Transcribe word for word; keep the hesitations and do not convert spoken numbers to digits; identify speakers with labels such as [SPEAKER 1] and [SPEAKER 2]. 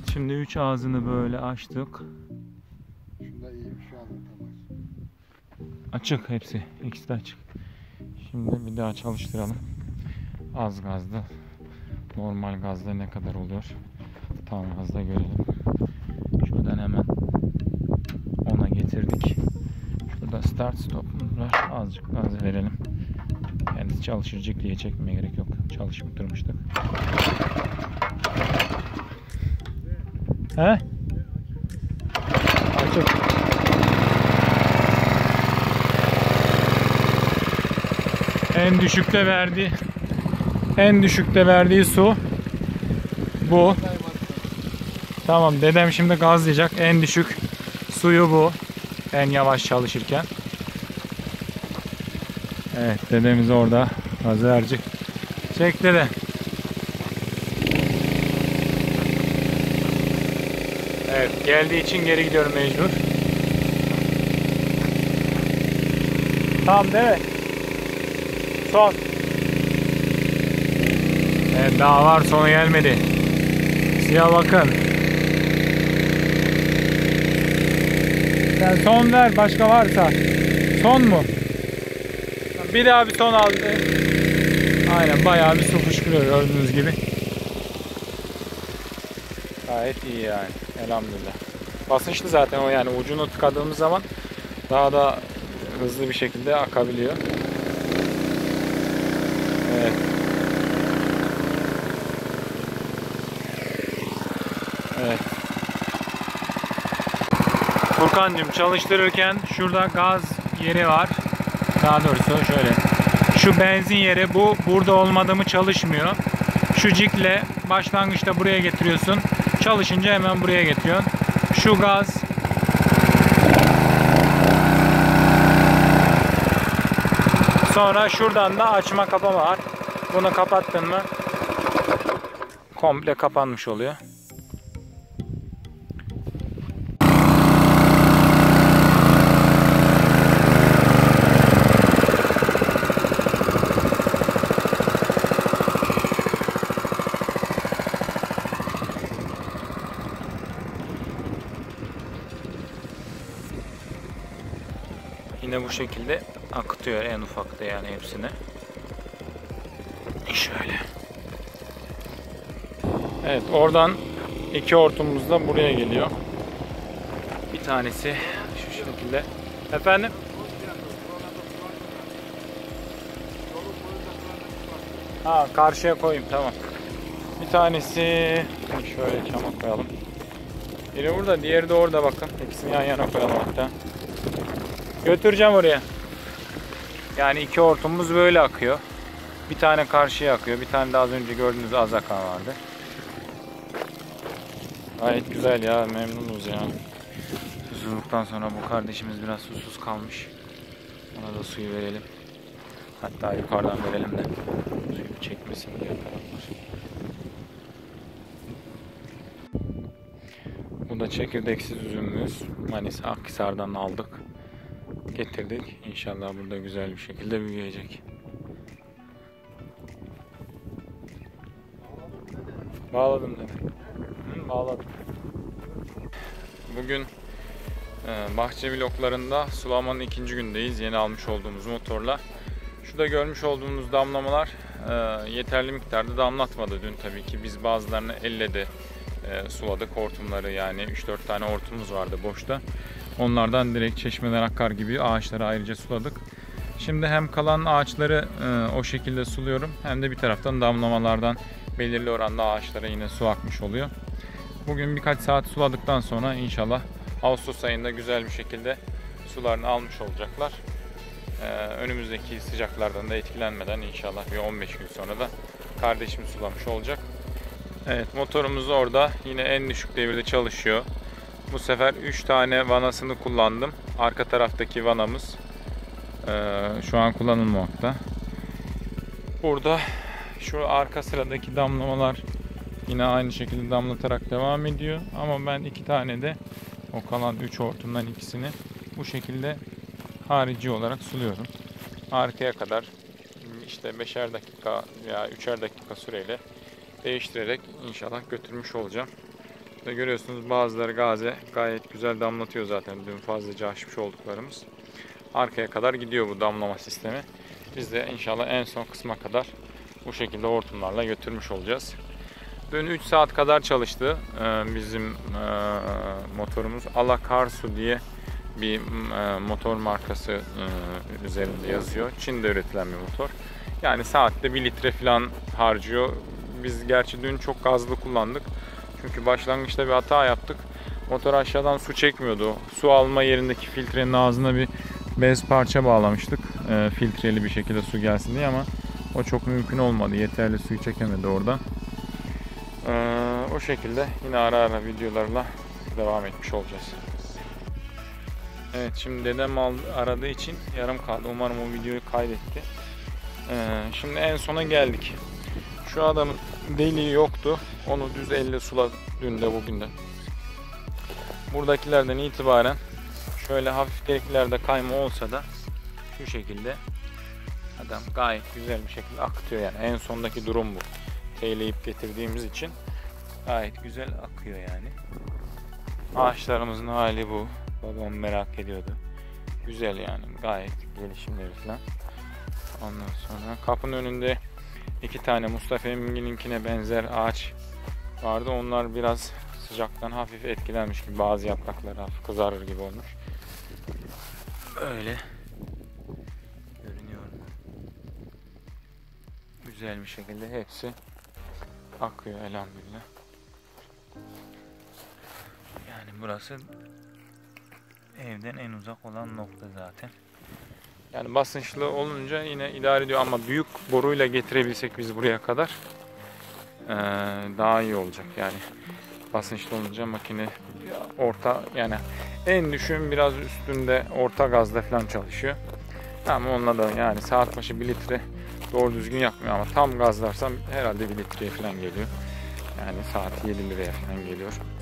[SPEAKER 1] Şimdi üç ağzını böyle açtık.
[SPEAKER 2] Şunda iyi bir şey anlatamaz.
[SPEAKER 1] Açık hepsi. İkisi de açık. Şimdi bir daha çalıştıralım. Az gazda. Normal gazda ne kadar oluyor? Tam gazda görelim. Şuradan hemen ona getirdik. Şurada start stop var. Azıcık gaz verelim. Kendisi çalışacak diye çekmeye gerek yok. Çalışıp durmuştuk. He? Açık. En düşükte verdi. En düşükte verdiği su bu. Tamam, dedem şimdi gazlayacak. En düşük suyu bu. En yavaş çalışırken. Evet, dedemiz orada gazı verecek. Çek dede. Evet, geldiği için geri gidiyorum mecbur. Tamam değil mi? Son. Evet, daha var, sonu gelmedi. Siyah bakın. Sen son ver, başka varsa. Son mu? Bir daha bir son aldı. Aynen, bayağı bir su fışkırıyor gördüğünüz gibi. Gayet iyi yani, elhamdülillah. Basınçlı zaten o, yani ucunu tıkadığımız zaman daha da hızlı bir şekilde akabiliyor. Evet. Evet. Furkancığım, çalıştırırken şurada gaz yeri var. Daha doğrusu şöyle. Şu benzin yeri, bu burada olmadı mı çalışmıyor. Şu cikle başlangıçta buraya getiriyorsun. Çalışınca hemen buraya getiriyorsun. Şu gaz. Sonra şuradan da açma kapama var. Bunu kapattın mı komple kapanmış oluyor. Yine bu şekilde akıtıyor en ufakta, yani hepsini. Şöyle. Evet, oradan iki hortumumuz da buraya geliyor. Bir tanesi şu şekilde. Efendim? Ha, karşıya koyayım, tamam. Bir tanesi şöyle çama koyalım. Biri burada, diğeri de orada, bakın. İkisini yan yana koyalım hatta. Götüreceğim oraya. Yani iki hortumumuz böyle akıyor. Bir tane karşıya akıyor. Bir tane de az önce gördüğünüz az akan vardı. Gayet güzel ya. Memnunuz ya. Susuzluktan sonra bu kardeşimiz biraz susuz kalmış. Ona da suyu verelim. Hatta yukarıdan verelim de suyu çekmesin diye taraflar. Bu da çekirdeksiz üzümümüz. Manisa Akhisar'dan aldık. Getirdik. İnşallah burada güzel bir şekilde büyüyecek. Bağladım dedim. Hı, bağladım. Bugün e, bahçe vloglarında sulamanın ikinci gündeyiz. Yeni almış olduğumuz motorla. Şurada görmüş olduğunuz damlamalar e, yeterli miktarda damlatmadı dün tabii ki. Biz bazılarını elle de e, suladık hortumları, yani üç dört tane hortumumuz vardı boşta. Onlardan direkt çeşmeden akar gibi ağaçları ayrıca suladık. Şimdi hem kalan ağaçları e, o şekilde suluyorum, hem de bir taraftan damlamalardan belirli oranda ağaçlara yine su akmış oluyor. Bugün birkaç saat suladıktan sonra inşallah Ağustos ayında güzel bir şekilde sularını almış olacaklar. Ee, önümüzdeki sıcaklardan da etkilenmeden inşallah bir on beş gün sonra da kardeşim sulamış olacak. Evet, motorumuz orada yine en düşük devirde çalışıyor. Bu sefer üç tane vanasını kullandım. Arka taraftaki vanamız e, şu an kullanılmakta. Burada şu arka sıradaki damlamalar yine aynı şekilde damlatarak devam ediyor. Ama ben iki tane de o kalan üç hortumdan ikisini bu şekilde harici olarak suluyorum. Arkaya kadar işte beşer dakika veya üçer dakika süreyle değiştirerek inşallah götürmüş olacağım. Burada görüyorsunuz bazıları gaze gayet güzel damlatıyor zaten. Dün fazlaca açmış olduklarımız. Arkaya kadar gidiyor bu damlama sistemi. Biz de inşallah en son kısma kadar bu şekilde hortumlarla götürmüş olacağız. Dün üç saat kadar çalıştı bizim motorumuz. Alakarsu diye bir motor markası üzerinde yazıyor. Çin'de üretilen bir motor. Yani saatte bir litre falan harcıyor. Biz gerçi dün çok gazlı kullandık. Çünkü başlangıçta bir hata yaptık. Motor aşağıdan su çekmiyordu. Su alma yerindeki filtrenin ağzına bir bez parça bağlamıştık. E, filtreli bir şekilde su gelsin diye ama o çok mümkün olmadı. Yeterli suyu çekemedi oradan. E, o şekilde yine ara ara videolarla devam etmiş olacağız. Evet, şimdi dedem aradığı için yarım kaldı. Umarım o videoyu kaydetti. E, şimdi en sona geldik. Şu adamın deliği yoktu. Onu düz elle sula dün de bugün de. Buradakilerden itibaren şöyle hafif deliklerde kayma olsa da şu şekilde adam gayet güzel bir şekilde akıtıyor yani. En sondaki durum bu. Teyleyip getirdiğimiz için gayet güzel akıyor yani. Ağaçlarımızın hali bu. Babam merak ediyordu. Güzel yani, gayet gelişimleri falan. Ondan sonra kapının önünde iki tane Mustafa Emin'ininkine benzer ağaç vardı. Onlar biraz sıcaktan hafif etkilenmiş gibi, bazı yaprakları hafif kızarır gibi olmuş. Öyle görünüyor. Güzel bir şekilde hepsi akıyor elhamdülillah. Yani burası evden en uzak olan nokta zaten. Yani basınçlı olunca yine idare ediyor ama büyük boruyla getirebilsek biz buraya kadar ee, daha iyi olacak yani. Basınçlı olunca makine orta, yani en düşün biraz üstünde orta gazda falan çalışıyor. Ama onunla da yani saat başı bir litre doğru düzgün yakmıyor ama tam gazlarsam herhalde bir litreye falan geliyor. Yani saat yedi liraya falan geliyor.